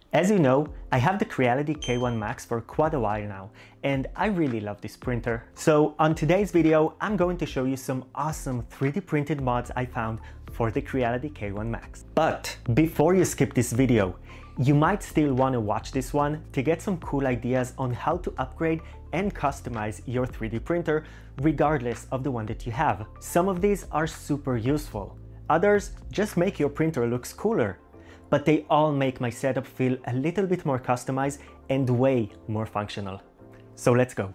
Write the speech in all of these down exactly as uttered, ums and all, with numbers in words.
As you know, I have the Creality K one Max for quite a while now, and I really love this printer. So on today's video, I'm going to show you some awesome three D printed mods I found for the Creality K one Max. But before you skip this video, you might still want to watch this one to get some cool ideas on how to upgrade and customize your three D printer regardless of the one that you have. Some of these are super useful. Others just make your printer looks cooler. But they all make my setup feel a little bit more customized and way more functional. So let's go.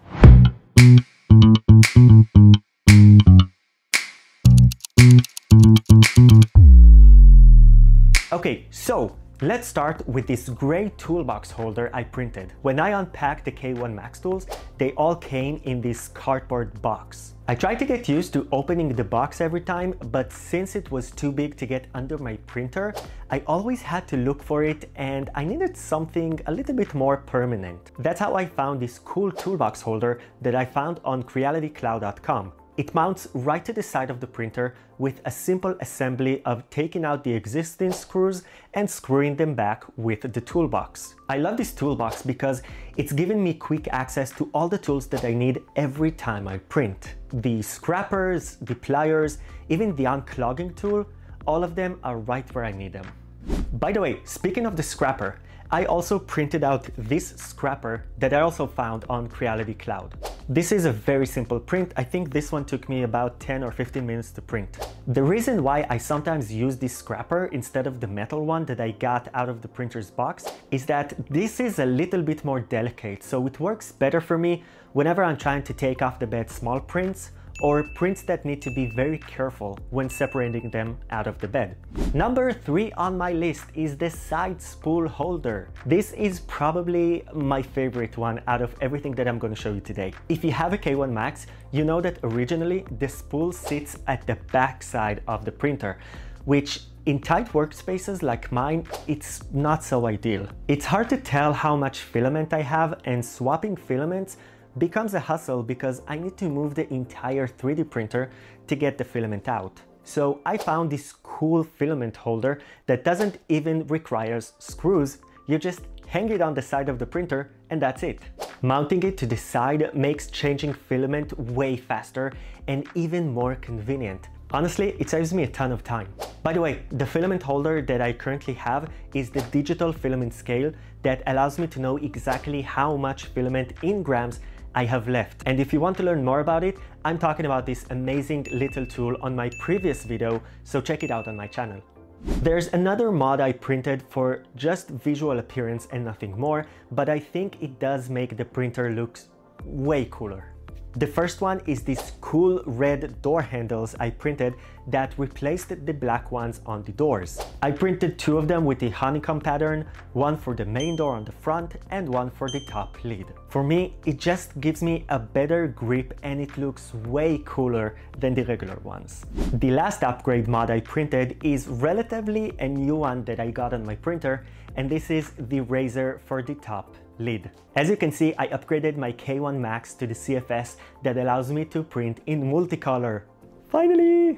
Okay, so let's start with this gray toolbox holder I printed. When I unpacked the K one Max tools, they all came in this cardboard box. I tried to get used to opening the box every time, but since it was too big to get under my printer, I always had to look for it and I needed something a little bit more permanent. That's how I found this cool toolbox holder that I found on creality cloud dot com. It mounts right to the side of the printer with a simple assembly of taking out the existing screws and screwing them back with the toolbox. I love this toolbox because it's given me quick access to all the tools that I need every time I print. The scrappers, the pliers, even the unclogging tool, all of them are right where I need them. By the way, speaking of the scrapper, I also printed out this scrapper that I also found on Creality Cloud. This is a very simple print. I think this one took me about ten or fifteen minutes to print. The reason why I sometimes use this scrapper instead of the metal one that I got out of the printer's box is that this is a little bit more delicate, so it works better for me whenever I'm trying to take off the bed small prints or prints that need to be very careful when separating them out of the bed. Number three on my list is the side spool holder. This is probably my favorite one out of everything that I'm going to show you today. If you have a K one Max, you know that originally the spool sits at the back side of the printer, which in tight workspaces like mine, it's not so ideal. It's hard to tell how much filament I have, and swapping filaments becomes a hassle because I need to move the entire three D printer to get the filament out. So I found this cool filament holder that doesn't even require screws. You just hang it on the side of the printer and that's it. Mounting it to the side makes changing filament way faster and even more convenient. Honestly, it saves me a ton of time. By the way, the filament holder that I currently have is the digital filament scale that allows me to know exactly how much filament in grams I have left. And if you want to learn more about it, I'm talking about this amazing little tool on my previous video, so check it out on my channel. There's another mod I printed for just visual appearance and nothing more, but I think it does make the printer look way cooler. The first one is these cool red door handles I printed that replaced the black ones on the doors. I printed two of them with the honeycomb pattern, one for the main door on the front and one for the top lid. For me, it just gives me a better grip and it looks way cooler than the regular ones. The last upgrade mod I printed is relatively a new one that I got on my printer, and this is the razor for the top lid. As you can see, I upgraded my K one Max to the C F S that allows me to print in multicolor. Finally!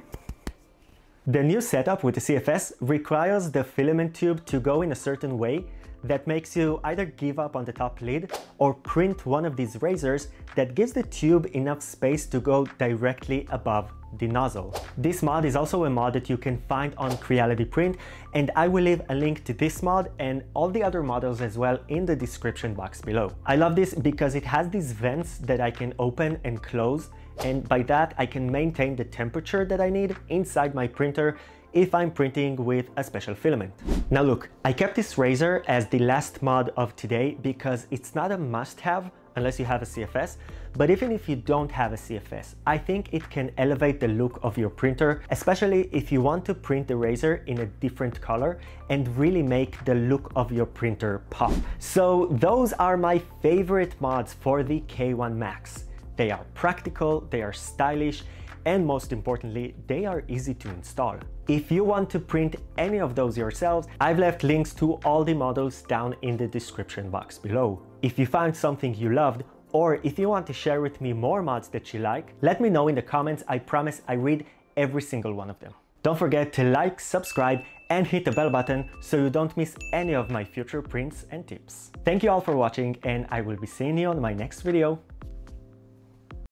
The new setup with the C F S requires the filament tube to go in a certain way that makes you either give up on the top lid or print one of these razors that gives the tube enough space to go directly above the nozzle. This mod is also a mod that you can find on Creality Print, and I will leave a link to this mod and all the other models as well in the description box below. I love this because it has these vents that I can open and close, and by that I can maintain the temperature that I need inside my printer if I'm printing with a special filament. Now look, I kept this razor as the last mod of today because it's not a must-have unless you have a C F S, but even if you don't have a C F S, I think it can elevate the look of your printer, especially if you want to print the razor in a different color and really make the look of your printer pop. So those are my favorite mods for the K one Max. They are practical, they are stylish, and most importantly, they are easy to install. If you want to print any of those yourselves, I've left links to all the models down in the description box below. If you found something you loved, or if you want to share with me more mods that you like, let me know in the comments. I promise I read every single one of them. Don't forget to like, subscribe, and hit the bell button so you don't miss any of my future prints and tips. Thank you all for watching, and I will be seeing you on my next video.